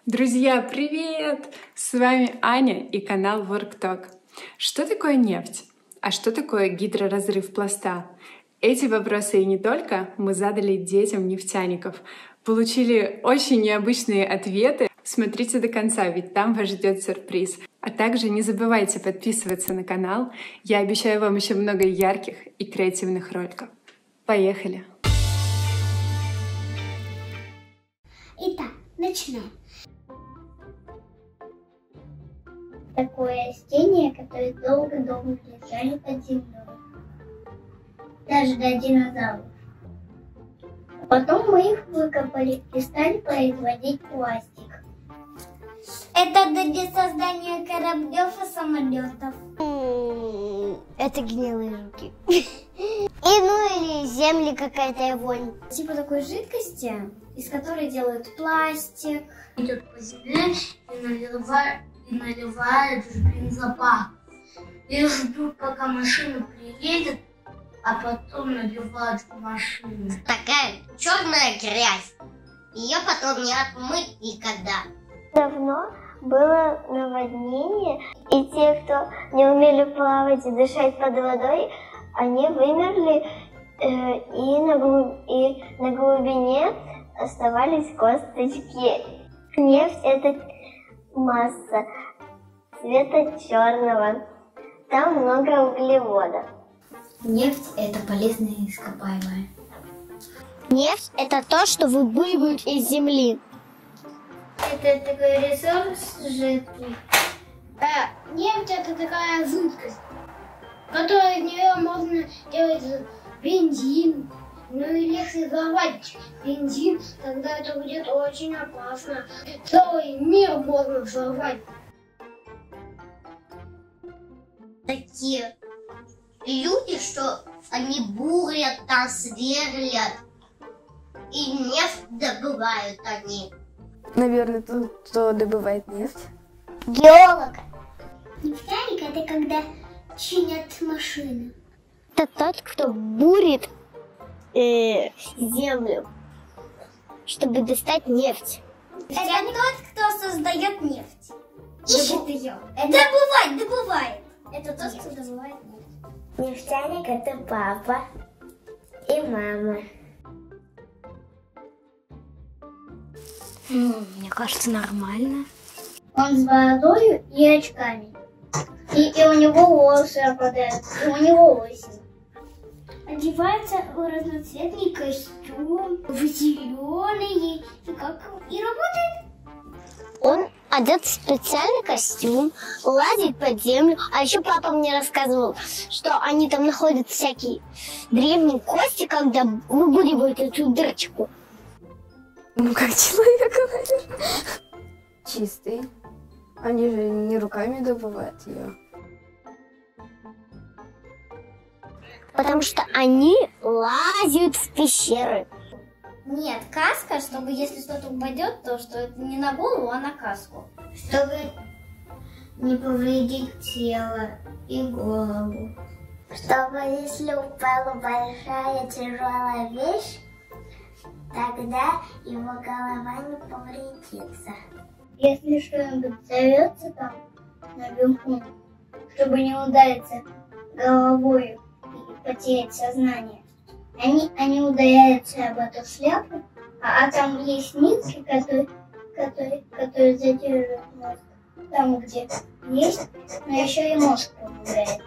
Друзья, привет! С вами Аня и канал WorkTalk. Что такое нефть? А что такое гидроразрыв пласта? Эти вопросы и не только мы задали детям нефтяников. Получили очень необычные ответы. Смотрите до конца, ведь там вас ждет сюрприз. А также не забывайте подписываться на канал. Я обещаю вам еще много ярких и креативных роликов. Поехали! Итак, начинаем. Такое растение, которое долго-долго лежали под землей. Даже до динозавров. Потом мы их выкопали и стали производить пластик. Это для создания кораблев и самолетов. Это гнилые жуки. Или земли какая-то вонь. Типа такой жидкости, из которой делают пластик. Идет по земле и наливают в бензобак. И ждут, пока машина приедет, а потом наливают в машину. Такая черная грязь. Ее потом не отмыть никогда. Давно было наводнение, и те, кто не умели плавать и дышать под водой, они вымерли, и на глубине оставались косточки. Нефть — это масса цвета черного. Там много углеводов. Нефть — это полезное ископаемое. Нефть — это то, что выбуривают из земли. Это такой ресурс жидкий. Нефть — это такая жидкость, которой из нее можно делать бензин. Ну и если взорвать бензин, тогда это будет очень опасно. Целый мир можно взорвать. Такие люди, что они бурят, там сверлят. И нефть добывают они. Наверное, тот, кто добывает нефть. Геолог. Нефтяник — это когда чинят машины. Это тот, кто бурит землю, чтобы достать нефть. Это тот, кто создает нефть. Ищет ее. Добывает. Это тот, кто добывает нефть. Нефтяник — это папа и мама. Мне кажется, нормально. Он с бородой и очками. И у него волосы опадают, и у него осень. Одевается в разноцветный костюм, в зеленый, и работает. Он одет в специальный костюм, лазит под землю. А еще папа мне рассказывал, что они там находят всякие древние кости, когда выбуривают эту дырочку. Ну, как человек говорит. Чистый. Они же не руками добывают ее. Потому что они лазят в пещеры. Нет, каска, чтобы если что-то упадет, то что это не на голову, а на каску. Чтобы не повредить тело и голову. Чтобы если упала большая тяжелая вещь, тогда его голова не повредится. Если что-нибудь взорвется там наверху, чтобы не удариться головой и потерять сознание, они ударяются об эту шляпу, а там есть нитки, которые задерживают мозг. Там, где есть, но еще и мозг помогает.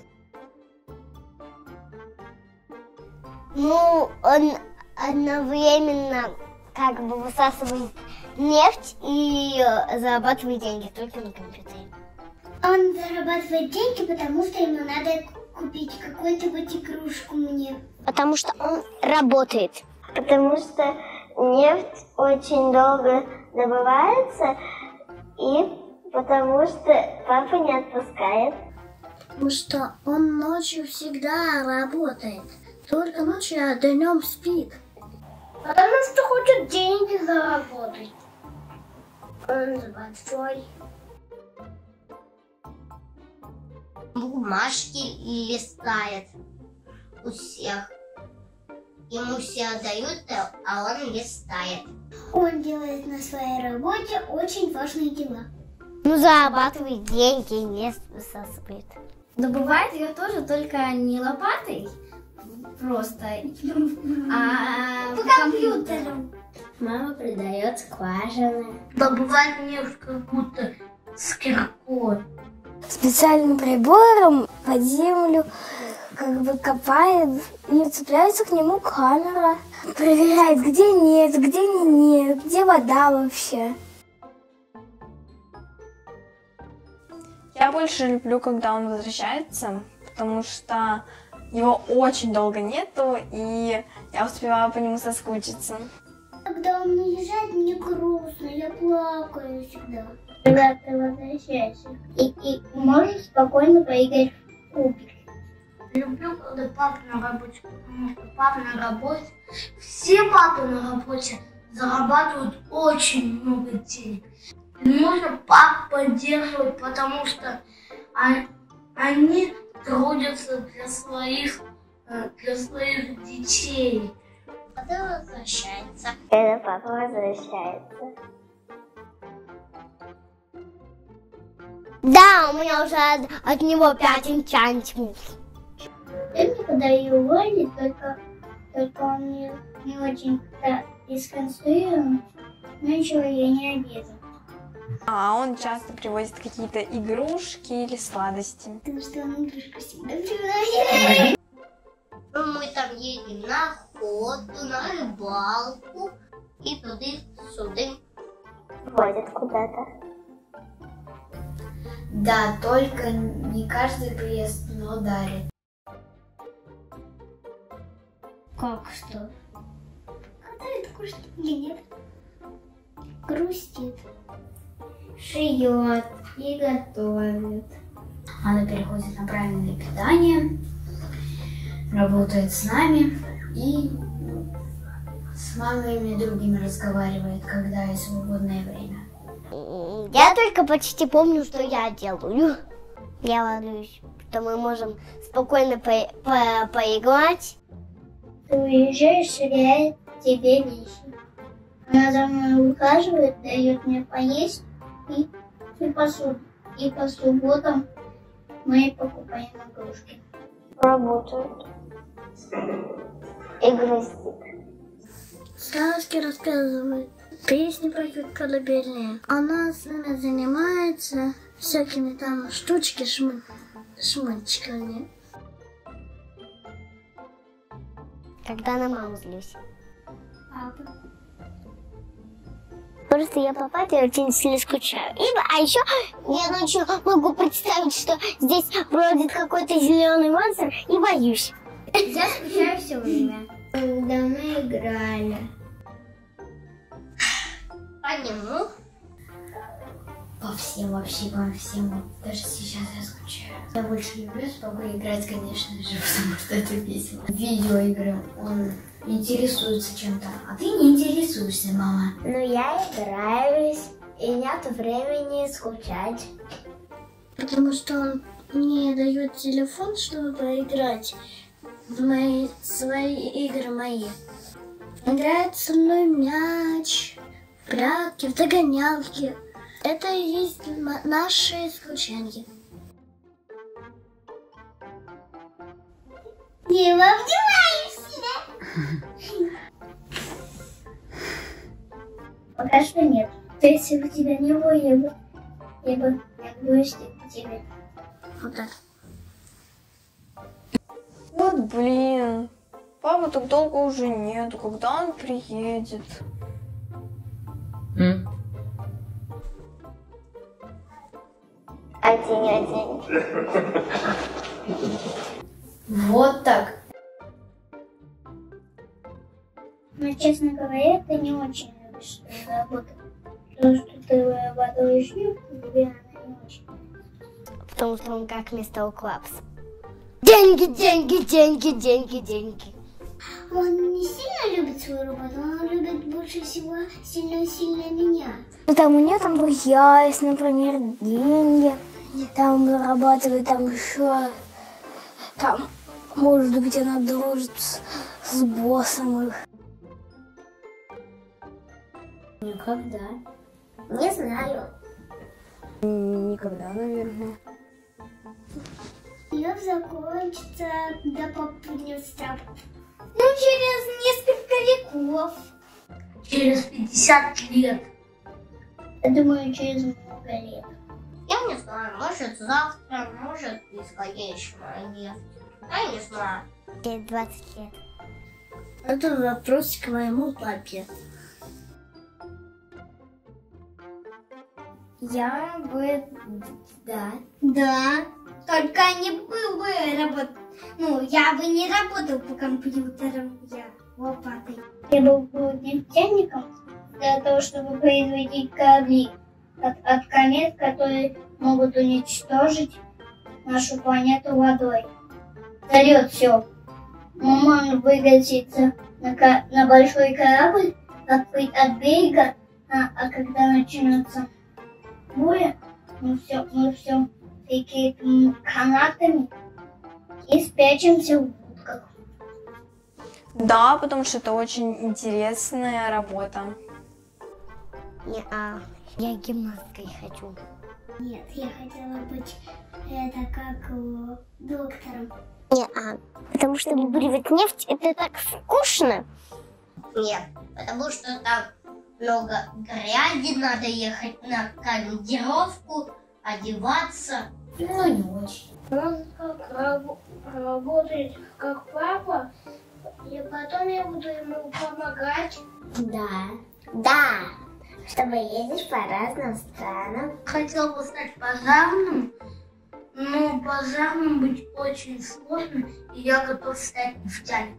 Ну, он одновременно как бы высасывает нефть и зарабатывает деньги только на компьютере. Он зарабатывает деньги, потому что ему надо купить какую-нибудь игрушку мне. Потому что он работает. Потому что нефть очень долго добывается, и потому что папа не отпускает. Потому что он ночью всегда работает. Только ночью, а днем спит. Потому что хочет деньги заработать. Он большой. Бумажки листает у всех. Ему все отдают, а он листает. Он делает на своей работе очень важные дела. Ну, зарабатывает деньги, не высасывает. Добывает ее тоже, только не лопатой просто, а по компьютеру. Мама продает скважины. Добывает нефть как будто с киркой. Специальным прибором под землю как бы копает, и цепляется к нему камера. Проверяет, где нет, где нет, где вода вообще. Я больше люблю, когда он возвращается, потому что его очень долго нету, и я успеваю по нему соскучиться. Когда он уезжает, мне грустно, я плакаю всегда. Когда ты возвращаешься. И можешь спокойно поиграть в кубик. Люблю, когда папа на работе, потому что папа на работе, все папы на работе зарабатывают очень много денег. И нужно пап поддерживать, потому что они трудятся для своих детей. Папа возвращается. Когда папа возвращается. Да, у меня уже от него 5 энчантимов. Я никогда ее уволили, только он не очень исконструирован, но ничего, я не обижу. А он часто привозит какие-то игрушки или сладости. Потому что он игрушку всегда привозит. Мы там едем на охоту, на рыбалку и туды-сюды. Водят куда-то. Да, только не каждый приезд, но дарит. Как что? Катает кушать или нет? Грустит. Шьет и готовит. Она переходит на правильное питание, работает с нами и с мамами и другими разговаривает, когда есть свободное время. Я только почти помню, что я делаю. Я радуюсь, что мы можем спокойно поиграть. Ты уезжаешь, ширяет тебе вещи. Она за мной ухаживает, дает мне поесть и посуду. И по субботам мы покупаем игрушки. Работают. И грустит. Сказки рассказывает, песни поет колыбельные. Она с нами занимается всякими там шмычками. Когда на маму злюсь. Папа. Просто я по папе очень сильно скучаю. А еще я ночью могу представить, что здесь бродит какой-то зеленый монстр, и боюсь. Я скучаю все время. Когда мы играли. По нему? По всем, вообще по всем. Даже сейчас я скучаю. Я больше люблю с папой играть, конечно же, потому что это весело. Видеоигры. Он интересуется чем-то, а ты не интересуешься, мама. Ну, я играюсь, и нет времени скучать. Потому что он мне дает телефон, чтобы поиграть в свои игры мои. Играет со мной в мяч, в прятки, в догонялки. Это и есть наше исключение. Не обнимаешься, да? Пока что нет. То есть, если бы тебя не было, я бы вышли к тебе. Вот так. Вот блин, папы так долго уже нету, когда он приедет? Один. Вот так. Но, честно говоря, ты не очень любишь свою работу. Потому что ты вырабатываешь нефть, и тебе она не очень. Потому что он как мистер Клапс. Деньги, деньги, деньги, деньги, деньги. Он не сильно любит свою работу, он любит больше всего сильно меня. Ну, там у нее там друзья есть, например, деньги. Там зарабатывает, там еще, там, может быть, она дружит с боссом их. Никогда. Не знаю. Никогда, наверное. Ее закончится, когда папа принесет работу. Ну, через несколько веков. Через 50 лет. Я думаю, через много лет. Я не знаю, может завтра, может бесконечно нефть. Я не знаю. Через 20 лет. Это вопрос к моему папе. Я бы... Да. Да. Только не был бы работать. Ну, я бы не работал по компьютерам. Я лопатой. Я был бы нефтяником для того, чтобы производить корабли от комет, которые могут уничтожить нашу планету водой. Взорвет все. Мы можем выкатиться на большой корабль, отплыть от берега, а когда начнется буря, мы все прикрепим канатами и спрячемся в будках. Да, потому что это очень интересная работа. Я гимнасткой хочу. Нет, я хотела быть как доктором. Потому что выбуривать нефть это так скучно. Нет, потому что там много грязи, надо ехать на командировку, одеваться. Ну, не очень. Он работает как папа, и потом я буду ему помогать. Да. Чтобы ездить по разным странам. Хотел бы стать пожарным, но пожарным быть очень сложно, и я готов стать нефтяником.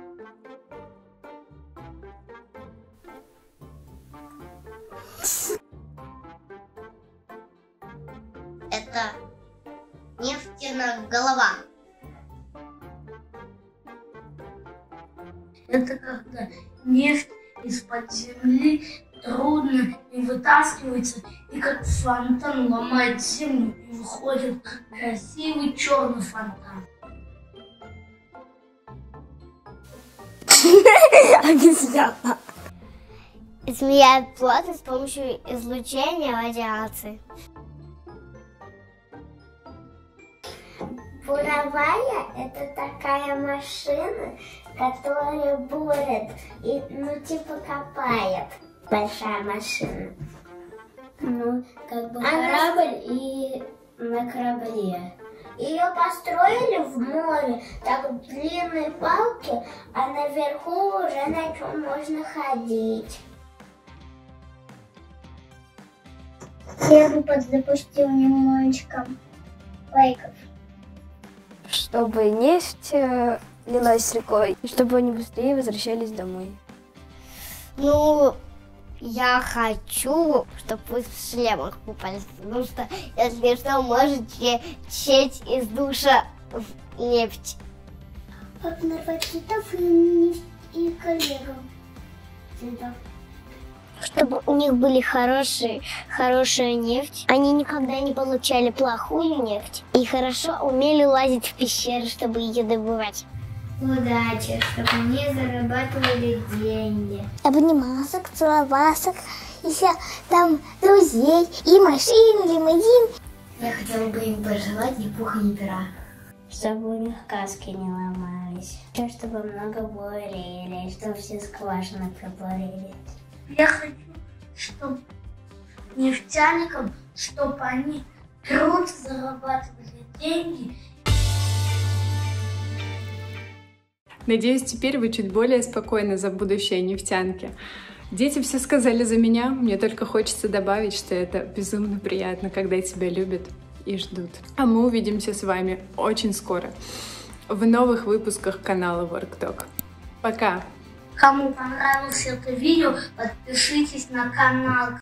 Это нефтяная голова. Это когда нефть из-под земли трудно и вытаскивается, и как фонтан ломает землю, и выходит красивый черный фонтан. Обезьяна. Измеряют плотность с помощью излучения радиации. Буровая – это такая машина, которая бурит и, типа копает. Большая машина. Как бы корабль и на корабле. Ее построили в море, так длинные палки, а наверху уже на чем можно ходить. Я бы подзапустил немножечко лайков. Чтобы нефть лилась рекой, и чтобы они быстрее возвращались домой. Я хочу, чтобы вы в шлемах купались, потому что, если что, можете течь из душа в нефть. Однофацитов и коллегов. Чтобы у них были хорошая нефть. Они никогда не получали плохую нефть. И хорошо умели лазить в пещеры, чтобы ее добывать. Удачи, чтобы они зарабатывали деньги. Обнимался, целовался, еще там друзей, и машин, лимузин. Я хотела бы им пожелать ни пуха, ни пера. Чтобы у них каски не ломались. Чтобы много бурили, чтобы все скважины пробурили. Я хочу, чтобы нефтяникам, чтобы они труд зарабатывали деньги. Надеюсь, теперь вы чуть более спокойны за будущее нефтянки. Дети все сказали за меня, мне только хочется добавить, что это безумно приятно, когда тебя любят и ждут. А мы увидимся с вами очень скоро в новых выпусках канала WorkTalk. Пока! Кому понравилось это видео, подпишитесь на канал.